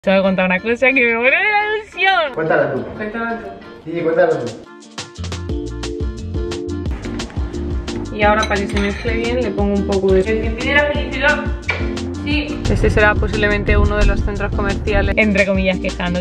Te voy a contar una cosa que me muero de la ilusión. Cuéntala tú. Cuéntala tú. Sí, cuéntala tú. Y ahora para que se mezcle bien le pongo un poco de... El que pide la felicidad. Sí. Este será posiblemente uno de los centros comerciales, entre comillas, quejando.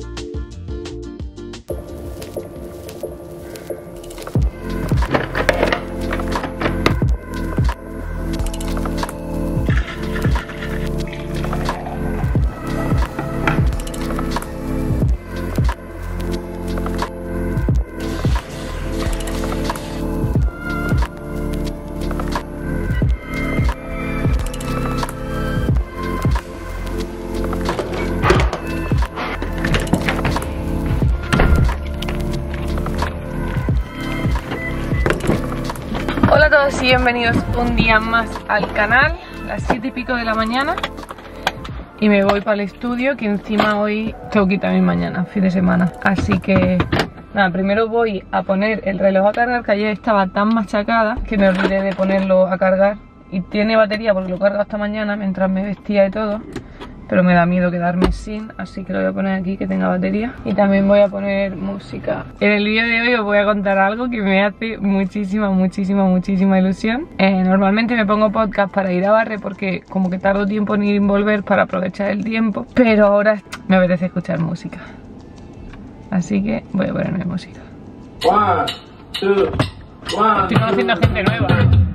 Hola a todos y bienvenidos un día más al canal, las 7 y pico de la mañana. Y me voy para el estudio, que encima hoy tengo que ir también mañana, fin de semana. Así que nada, primero voy a poner el reloj a cargar, que ayer estaba tan machacada que me olvidé de ponerlo a cargar. Y tiene batería porque lo cargo hasta mañana mientras me vestía y todo, pero me da miedo quedarme sin, así que lo voy a poner aquí que tenga batería. Y también voy a poner música. En el vídeo de hoy os voy a contar algo que me hace muchísima ilusión. Normalmente me pongo podcast para ir a barre porque como que tardo tiempo en ir y volver para aprovechar el tiempo, pero ahora me apetece escuchar música, así que voy a ponerme música. Estoy conociendo a gente nueva.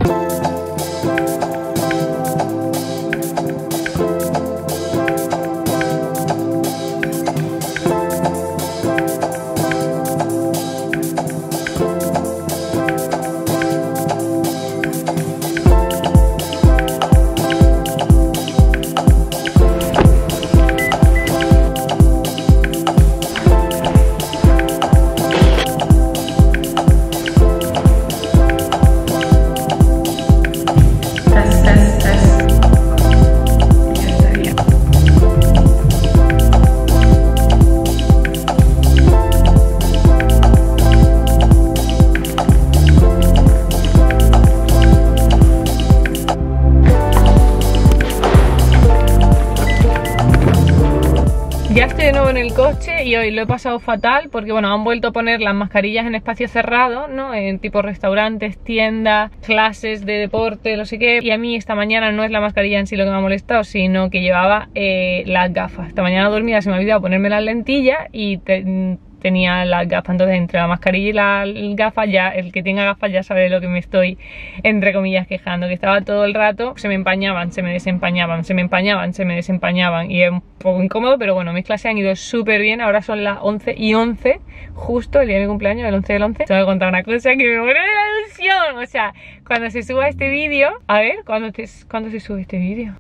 Ya estoy de nuevo en el coche y hoy lo he pasado fatal porque bueno, han vuelto a poner las mascarillas en espacios cerrados, ¿no? En tipo restaurantes, tiendas, clases de deporte, no sé qué. Y a mí esta mañana no es la mascarilla en sí lo que me ha molestado, sino que llevaba las gafas. Esta mañana dormida se me ha olvidado ponerme las lentillas y tenía las gafas. Entonces entre la mascarilla y las gafas, ya el que tenga gafas ya sabe de lo que me estoy, entre comillas, quejando, que estaba todo el rato, se me empañaban, se me desempañaban, se me empañaban, se me desempañaban, y es un poco incómodo, pero bueno, mis clases han ido súper bien. Ahora son las 11:11, justo el día de mi cumpleaños, el 11 del 11. Te voy a contar una cosa que me muero de la ilusión. O sea, cuando se suba este vídeo, a ver, ¿cuándo se sube este vídeo?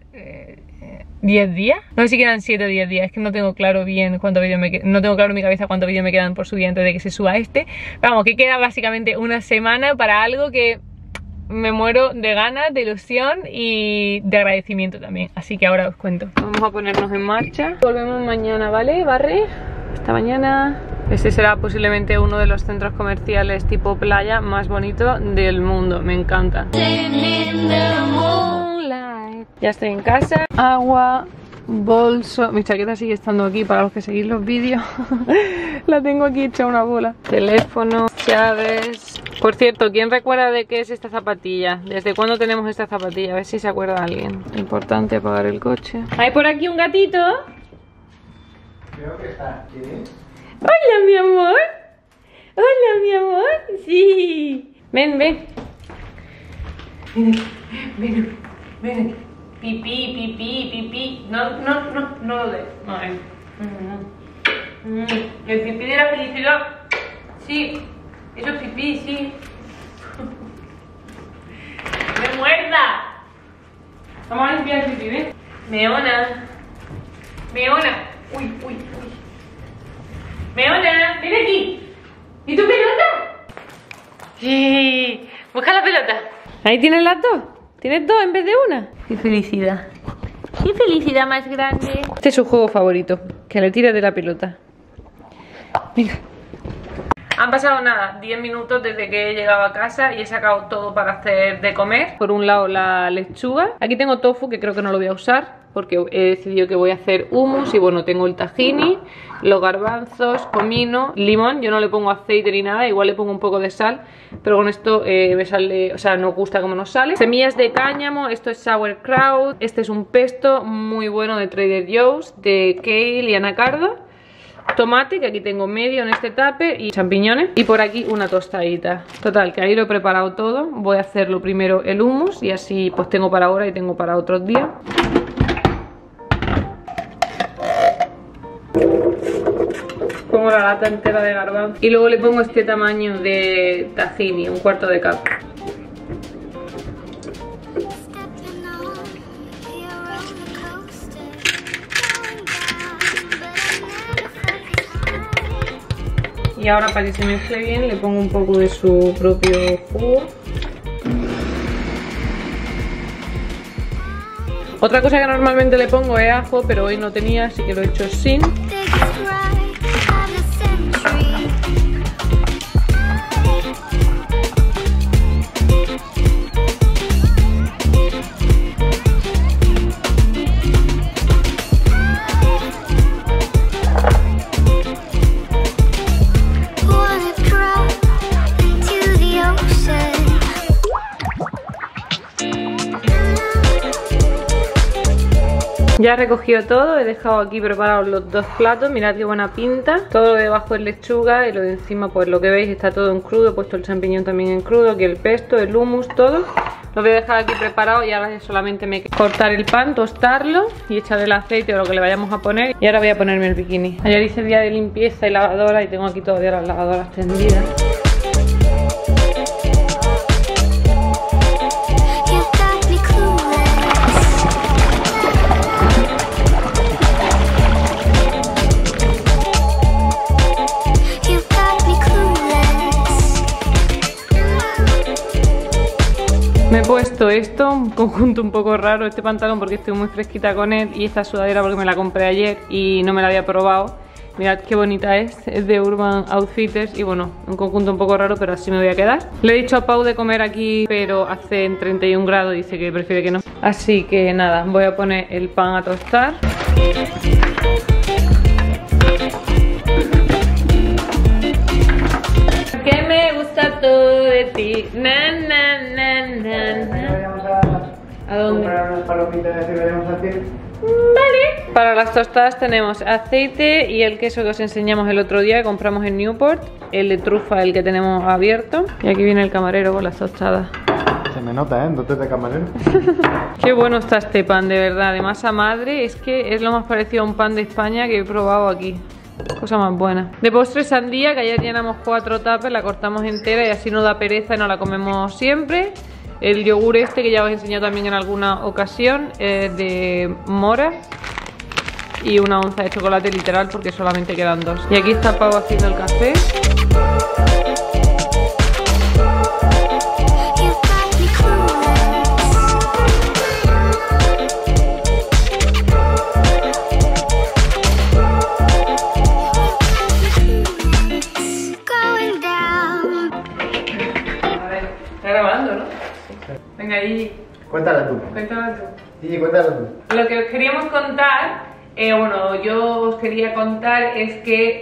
10 días, no sé si quedan 7 o 10 días, es que no tengo claro bien cuántos vídeos no tengo claro en mi cabeza cuántos vídeos me quedan por subir antes de que se suba este. Vamos, que queda básicamente una semana para algo que me muero de ganas, de ilusión y de agradecimiento también. Así que ahora os cuento. Vamos a ponernos en marcha. Volvemos mañana, ¿vale? Barre. Hasta mañana. Este será posiblemente uno de los centros comerciales tipo playa más bonito del mundo. Me encanta. Ya estoy en casa. Agua, bolso. Mi chaqueta sigue estando aquí para los que seguís los vídeos. La tengo aquí hecha una bola. Teléfono, llaves. Por cierto, ¿quién recuerda de qué es esta zapatilla? ¿Desde cuándo tenemos esta zapatilla? A ver si se acuerda alguien. Importante apagar el coche. ¿Hay por aquí un gatito? Creo que está aquí. Hola, mi amor. Hola, mi amor. Sí. Ven, ven. Ven, ven. Pipí, pipí, pipí. No lo des. No, el pipí de la felicidad. Sí. Eso es pipí, sí. ¡Me muerda! Vamos a limpiar el pipí, ¿ven? Meona. Meona. Uy. Meona, ven aquí. ¿Y tu pelota? Sí. Busca la pelota. Ahí tienes las dos. ¿Tienes dos en vez de una? ¡Qué felicidad! ¡Qué felicidad más grande! Este es su juego favorito, que le tires de la pelota. Mira. Han pasado nada, 10 minutos desde que he llegado a casa y he sacado todo para hacer de comer. Por un lado la lechuga. Aquí tengo tofu, que creo que no lo voy a usar. porque he decidido que voy a hacer hummus. Y bueno, tengo el tahini, los garbanzos, comino, limón. Yo no le pongo aceite ni nada, igual le pongo un poco de sal, pero con esto me sale, o sea, nos gusta como nos sale. Semillas de cáñamo, esto es sauerkraut. Este es un pesto muy bueno de Trader Joe's, de kale y anacardo. Tomate, que aquí tengo medio en este tupper, y champiñones, y por aquí una tostadita. Total, que ahí lo he preparado todo. Voy a hacerlo primero el hummus y así pues tengo para ahora y tengo para otros días. Pongo la lata entera de garbanzo y luego le pongo este tamaño de tahini, un cuarto de cup. Y ahora, para que se mezcle bien, le pongo un poco de su propio jugo. Otra cosa que normalmente le pongo es ajo, pero hoy no tenía, así que lo he hecho sin. Ya he recogido todo, he dejado aquí preparados los dos platos, mirad qué buena pinta. Todo lo de abajo es lechuga y lo de encima, pues lo que veis, está todo en crudo. He puesto el champiñón también en crudo, aquí el pesto, el hummus, todo. Lo voy a dejar aquí preparado y ahora solamente me queda cortar el pan, tostarlo y echar el aceite o lo que le vayamos a poner. Y ahora voy a ponerme el bikini. Ayer hice el día de limpieza y lavadora y tengo aquí todavía las lavadoras tendidas. Me he puesto esto, un conjunto un poco raro, este pantalón porque estoy muy fresquita con él, y esta sudadera porque me la compré ayer y no me la había probado. Mirad qué bonita es de Urban Outfitters y bueno, un conjunto un poco raro, pero así me voy a quedar. Le he dicho a Pau de comer aquí, pero hace en 31 grados, dice que prefiere que no. Así que nada, voy a poner el pan a tostar. Que me gusta todo de ti, na na na na na. ¿A dónde? Comprar unas palomitas que vayamos a hacer. Vale. Para las tostadas tenemos aceite y el queso que os enseñamos el otro día, que compramos en Newport. El de trufa, el que tenemos abierto. Y aquí viene el camarero con las tostadas. Se me nota, ¿eh? Dotes de camarero. Qué bueno está este pan, de verdad, de masa madre. Es que es lo más parecido a un pan de España que he probado aquí. Cosa más buena. De postre, sandía, que ayer llenamos 4 tuppers, la cortamos entera y así no da pereza y no la comemos siempre. El yogur este, que ya os he enseñado también en alguna ocasión, de mora. Y una onza de chocolate literal, porque solamente quedan 2. Y aquí está Pau haciendo el café. Venga, Gigi. Cuéntala tú. Cuéntala tú. Gigi, cuéntala tú. Lo que os queríamos contar, bueno, yo os quería contar es que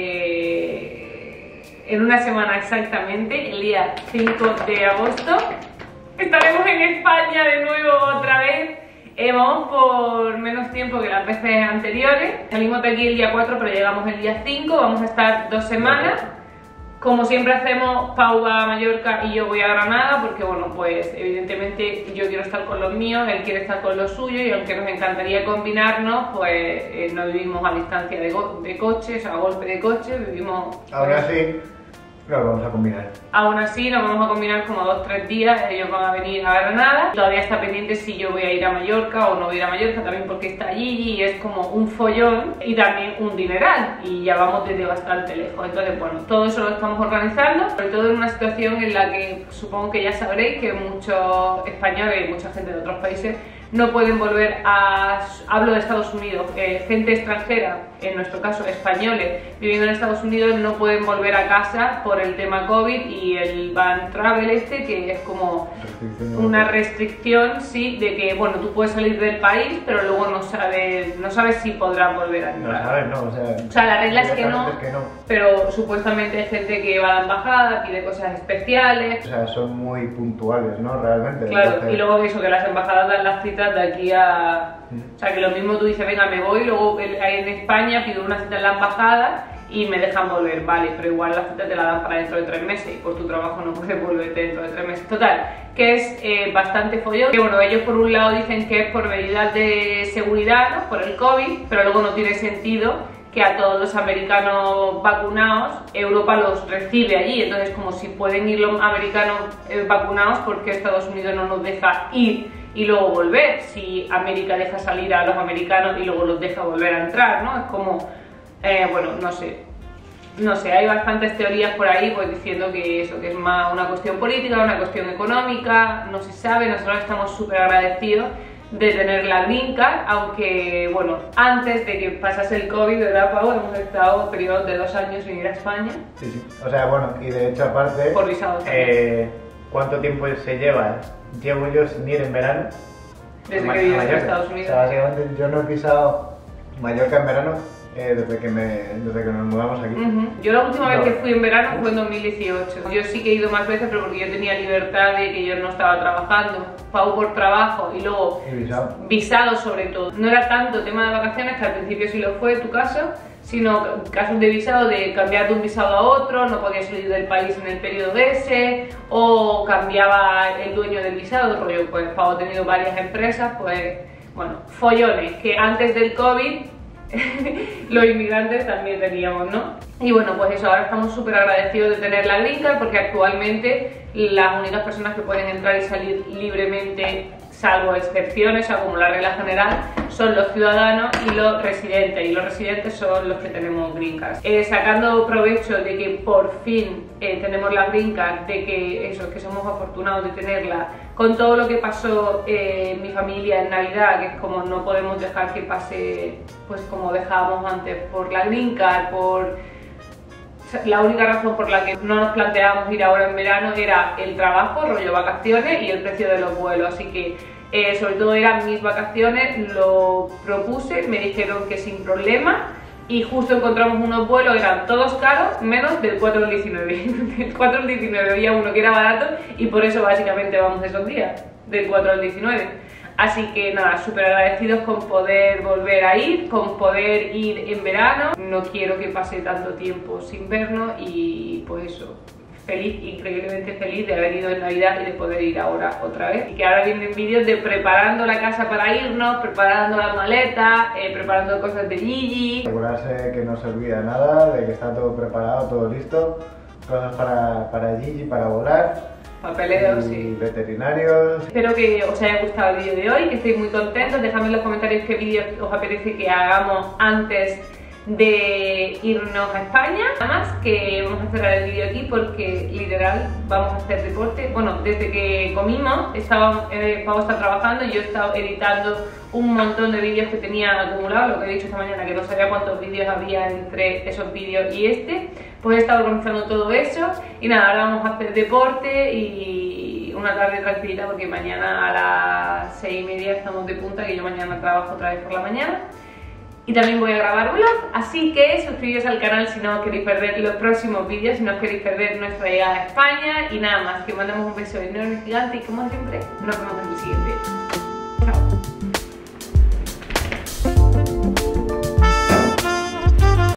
en una semana exactamente, el día 5 de agosto, estaremos en España de nuevo otra vez. Vamos por menos tiempo que las veces anteriores. Salimos de aquí el día 4, pero llegamos el día 5. Vamos a estar 2 semanas. Como siempre hacemos, Pau va a Mallorca y yo voy a Granada, porque bueno, pues evidentemente yo quiero estar con los míos, él quiere estar con los suyos, y aunque nos encantaría combinarnos, pues no vivimos a distancia de coches, a golpe de coche, vivimos... Ahora sí, lo vamos a combinar. Aún así nos vamos a combinar como 2-3 días, ellos van a venir a Granada. Todavía está pendiente si yo voy a ir a Mallorca o no voy a ir a Mallorca, también porque está allí y es como un follón y también un dineral, y ya vamos desde bastante lejos. Entonces bueno, todo eso lo estamos organizando, sobre todo en una situación en la que supongo que ya sabréis que muchos españoles y mucha gente de otros países no pueden volver hablo de Estados Unidos, gente extranjera, en nuestro caso españoles, viviendo en Estados Unidos, no pueden volver a casa por el tema COVID y el ban travel que es como una restricción, sí, de que, bueno, tú puedes salir del país, pero luego no sabes si podrás volver a entrar. No sabes, no, o sea, la regla es que no, pero supuestamente hay gente que va a la embajada, pide cosas especiales. O sea, son muy puntuales, ¿no? Realmente. Claro, entonces... y luego eso, que las embajadas dan las citas de aquí a... O sea, que lo mismo tú dices, venga, me voy, luego en España pido una cita en la embajada y me dejan volver, vale, pero igual la cita te la dan para dentro de 3 meses y por tu trabajo no puedes volver dentro de 3 meses. Total, que es bastante follón. Que bueno, ellos por un lado dicen que es por medidas de seguridad, ¿no? Por el COVID, pero luego no tiene sentido que a todos los americanos vacunados Europa los recibe allí, entonces como si pueden ir los americanos vacunados, ¿por qué Estados Unidos no nos deja ir y luego volver? Si América deja salir a los americanos y luego los deja volver a entrar, ¿no? Es como... bueno, no sé, hay bastantes teorías por ahí pues diciendo que eso, que es más una cuestión política, una cuestión económica, no se sabe. Nosotros estamos súper agradecidos de tener la green card, aunque bueno, antes de que pasase el COVID, ¿verdad, Pau? Hemos estado periodos de 2 años sin ir a España. Sí, sí, o sea, bueno, y de hecho aparte... Por visados. ¿Cuánto tiempo se lleva? Llevo yo sin ir en verano. Desde que vives en Estados Unidos. O sea, básicamente yo no he pisado Mallorca en verano desde que nos mudamos aquí. Yo la última vez que fui en verano fue en 2018. Yo sí que he ido más veces, pero porque yo tenía libertad de que yo no estaba trabajando. Pau por trabajo y luego visado sobre todo. No era tanto tema de vacaciones, que al principio sí lo fue, tu caso, sino casos de visado, de cambiar de un visado a otro, no podía salir del país en el periodo de ese, o cambiaba el dueño del visado, rollo, pues Pau ha tenido varias empresas, pues bueno, follones, que antes del COVID los inmigrantes también teníamos, ¿no? Y bueno, pues eso, ahora estamos súper agradecidos de tener la green card, porque actualmente las únicas personas que pueden entrar y salir libremente, salvo excepciones, o sea, como la regla general, son los ciudadanos y los residentes, y los residentes son los que tenemos green card. Sacando provecho de que por fin tenemos la green card, de que eso, que somos afortunados de tenerla, con todo lo que pasó en mi familia en Navidad, que es como no podemos dejar que pase pues como dejábamos antes por la green card, la única razón por la que no nos planteábamos ir ahora en verano era el trabajo, rollo vacaciones y el precio de los vuelos, así que sobre todo eran mis vacaciones, lo propuse, me dijeron que sin problema y justo encontramos unos vuelos, eran todos caros, menos del 4 al 19. Del 4 al 19 había uno que era barato y por eso básicamente vamos esos días, del 4 al 19. Así que nada, súper agradecidos con poder volver a ir, con poder ir en verano. No quiero que pase tanto tiempo sin vernos y pues eso, feliz, increíblemente feliz de haber ido en Navidad y de poder ir ahora otra vez. Y que ahora vienen vídeos de preparando la casa para irnos, preparando la maleta, preparando cosas de Gigi. Asegurarse que no se olvida nada, de que está todo preparado, todo listo. Cosas para Gigi, para volar. Papeleos y sí. Veterinarios. Espero que os haya gustado el vídeo de hoy, que estéis muy contentos. Dejadme en los comentarios qué vídeos os apetece que hagamos antes de irnos a España. Nada más que vamos a cerrar el vídeo aquí porque literal vamos a hacer deporte. Bueno, desde que comimos, Pau está trabajando y yo he estado editando un montón de vídeos que tenía acumulados, lo que he dicho esta mañana, que no sabía cuántos vídeos había entre esos vídeos y este. Pues he estado organizando todo eso y nada, ahora vamos a hacer deporte y una tarde tranquilita porque mañana a las 6:30 estamos de punta, que yo mañana trabajo otra vez por la mañana. Y también voy a grabar vlog, así que suscribiros al canal si no os queréis perder los próximos vídeos, si no os queréis perder nuestra llegada a España. Y nada más, que mandamos un beso enorme, gigante y como siempre, nos vemos en el siguiente.